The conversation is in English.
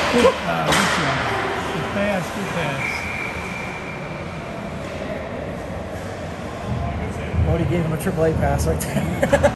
Good pass, good pass. Already gave him a AAA pass right there.